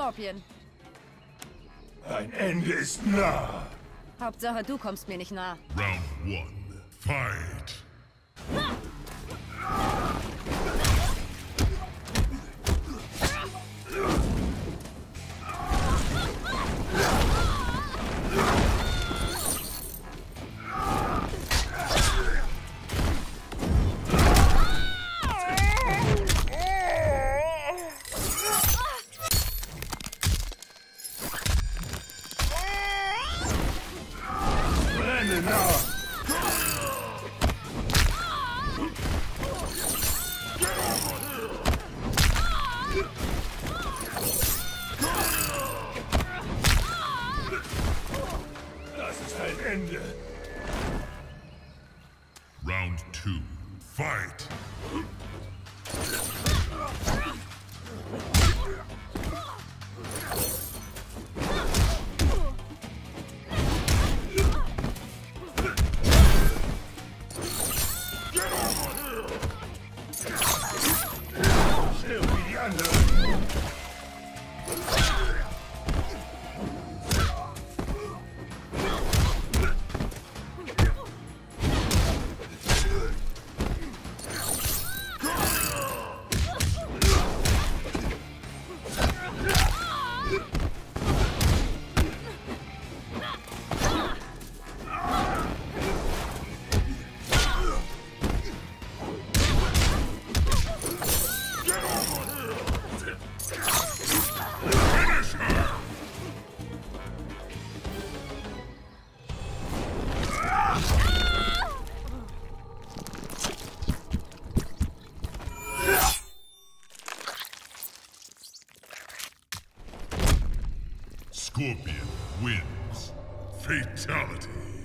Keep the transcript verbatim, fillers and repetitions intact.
Scorpion. Ein Ende ist nah. Hauptsache, du kommst mir nicht nah. Round one. Fight. Das ist ein Ende. Round two. Fight. Schnell wie die anderen. Scorpion wins. Fatality.